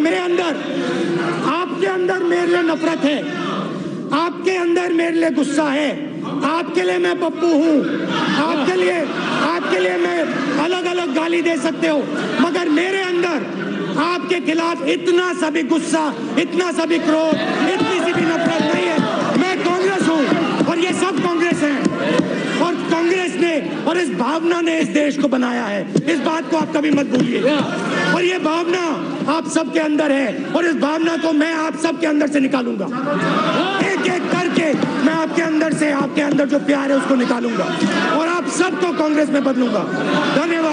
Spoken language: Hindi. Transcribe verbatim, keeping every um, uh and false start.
मेरे अंदर, आपके अंदर मेरे लिए नफरत है, आपके अंदर मेरे लिए गुस्सा है, आपके लिए मैं पप्पू हूँ, आपके लिए आपके लिए मैं अलग अलग गाली दे सकते हो, मगर मेरे अंदर आपके खिलाफ इतना सा भी गुस्सा, इतना सा भी क्रोध, इतनी सी भी नफरत नहीं है। मैं कांग्रेस हूँ और ये सब कांग्रेस हैं, और कांग्रेस ने और इस भावना ने इस देश को बनाया है। इस बात को आप कभी मत भूलिए, और ये भावना आप सबके अंदर है, और इस भावना को मैं आप सबके अंदर से निकालूंगा, एक एक करके मैं आपके अंदर से, आपके अंदर जो प्यार है उसको निकालूंगा और आप सबको कांग्रेस में बदलूंगा। धन्यवाद।